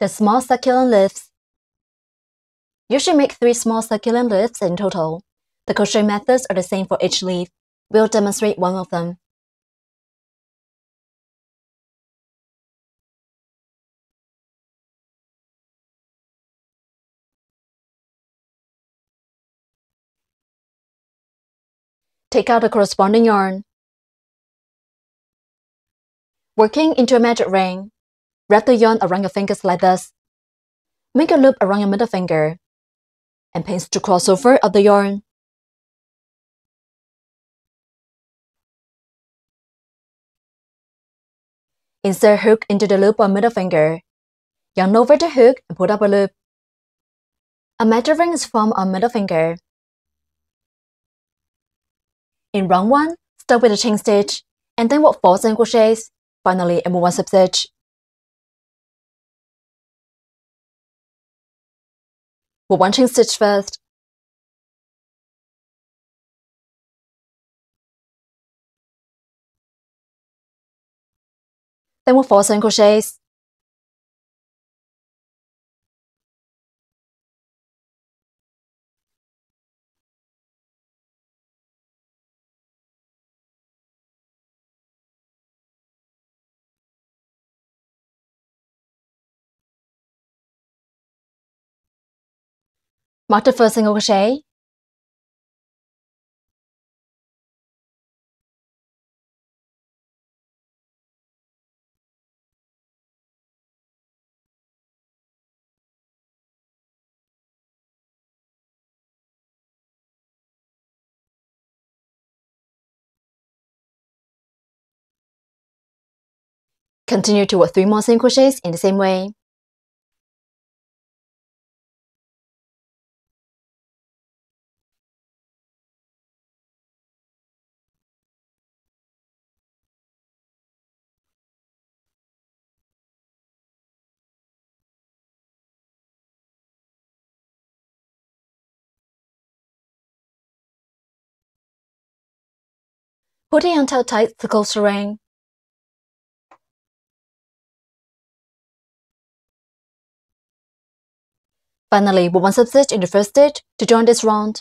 The small succulent leaves. You should make 3 small succulent leaves in total. The crochet methods are the same for each leaf. We'll demonstrate one of them. Take out the corresponding yarn. Working into a magic ring, wrap the yarn around your fingers like this. Make a loop around your middle finger and pinch the crossover of the yarn. Insert a hook into the loop on middle finger. Yarn over the hook and put up a loop. A magic ring is formed on middle finger. In round 1, start with a chain stitch and then work 4 single crochets. Finally, and move 1 slip stitch. Work 1 chain stitch first. Then work 4 single crochets. Mark the first single crochet. Continue to work 3 more single crochets in the same way. Put the yarn tail tight to close the ring. Finally, work 1 slip stitch in the first stitch to join this round.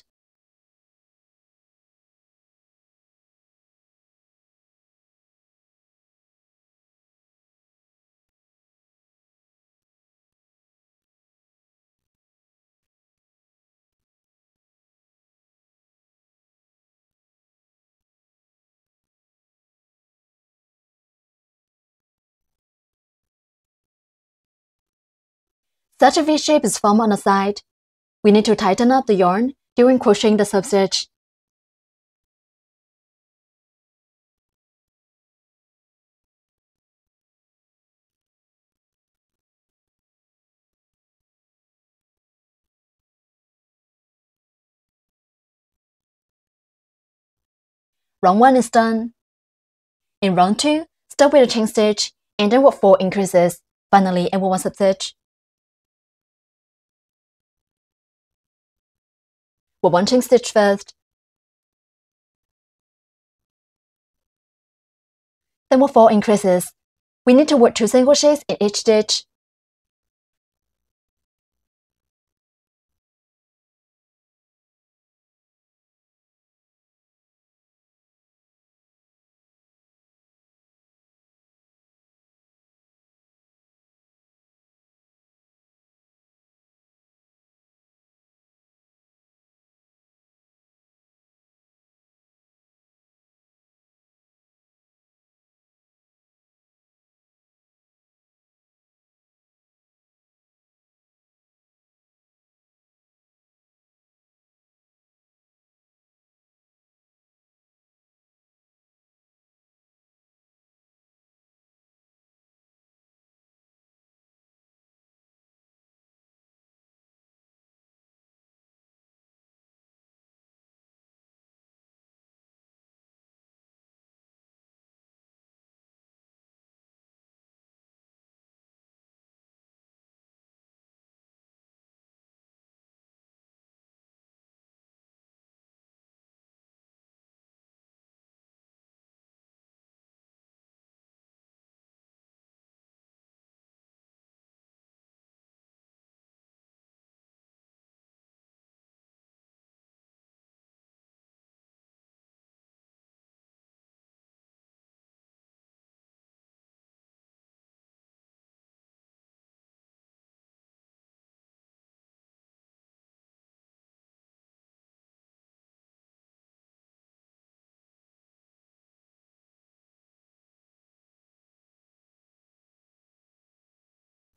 Such a V shape is formed on the side. We need to tighten up the yarn during crocheting the slip stitch. Round 1 is done. In round 2, start with a chain stitch and then work 4 increases. Finally, and work 1 slip stitch. Work 1 chain stitch first. Then work 4 increases. We need to work 2 single crochets in each stitch.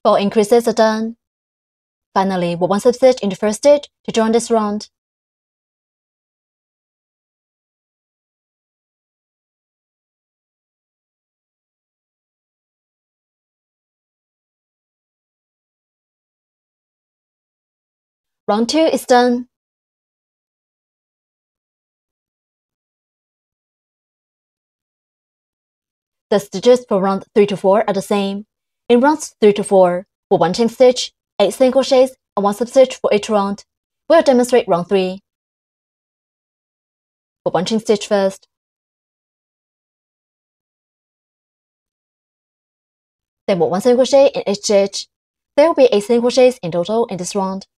4 increases are done. Finally, put 1 slip-stitch in the first stitch to join this round. Round 2 is done. The stitches for round 3 to 4 are the same. In rounds 3 to 4, put 1 chain stitch, 8 single crochets, and 1 slip-stitch for each round. We'll demonstrate round 3. Put 1 chain stitch first. Then put 1 single crochet in each stitch. There will be 8 single crochets in total in this round.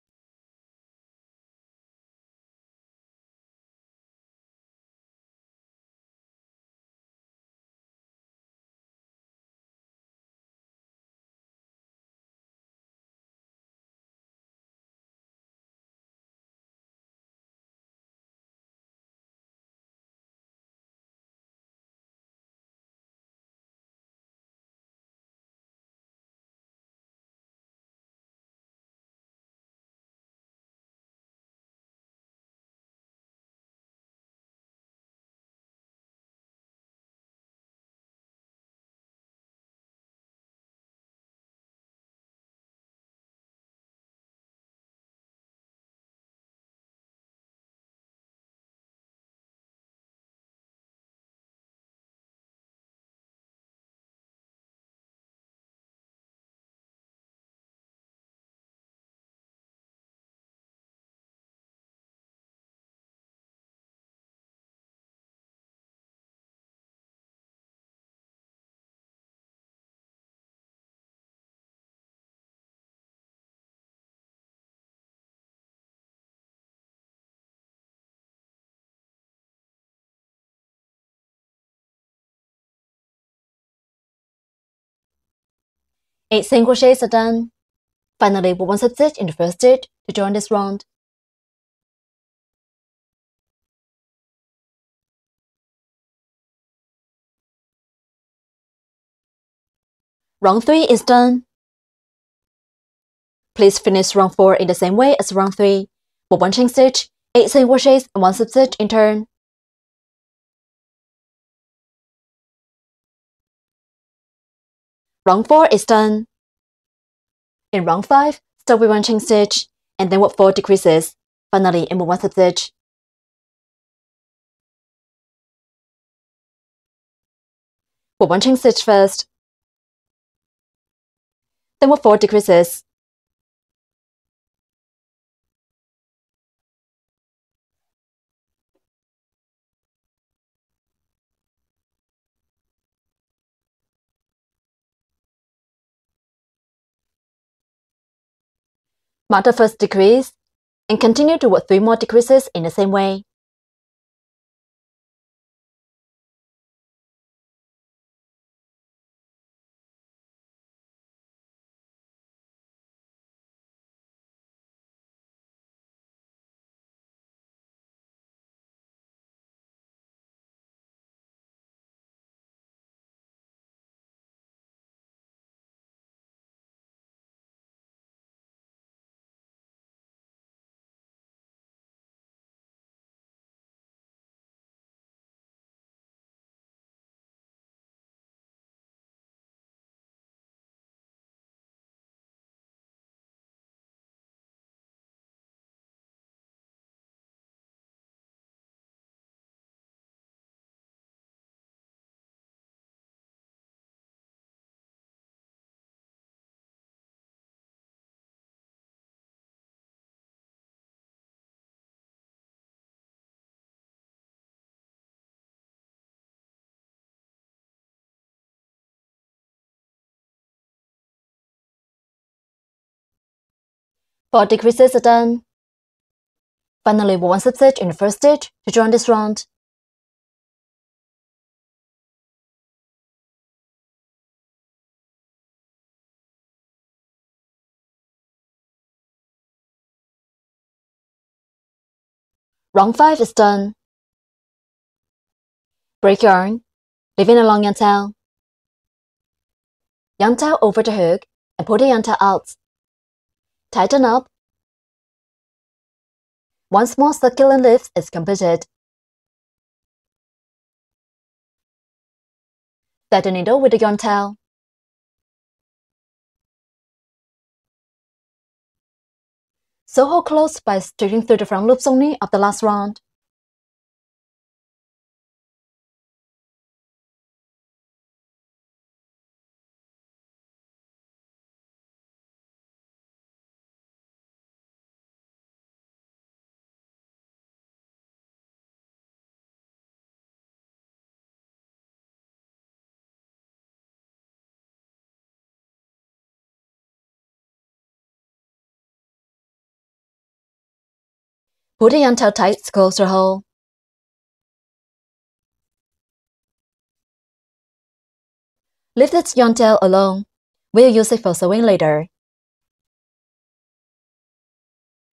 Eight single crochets are done. Finally, put 1 slip-stitch in the first stitch to join this round. Round 3 is done. Please finish round 4 in the same way as round 3. Put 1 chain stitch, 8 single crochets, and 1 slip-stitch in turn. Round 4 is done. In round 5, start with 1 chain stitch, and then work 4 decreases. Finally, and put 1 slip-stitch. Put 1 chain stitch first. Then work 4 decreases. Mark the first decrease, and continue to work 3 more decreases in the same way. Four decreases are done. Finally, put 1 slip-stitch in the first stitch to join this round. Round 5 is done. Break yarn, leaving a long yarn tail. Yarn tail over the hook and pull the yarn tail out. Tighten up. One small succulent leaf is completed. Set the needle with the yarn tail. Sew hole closed by stitching through the front loops only of the last round. Pull the yarn tail tight to close the hole. Leave this yarn tail alone. We'll use it for sewing later.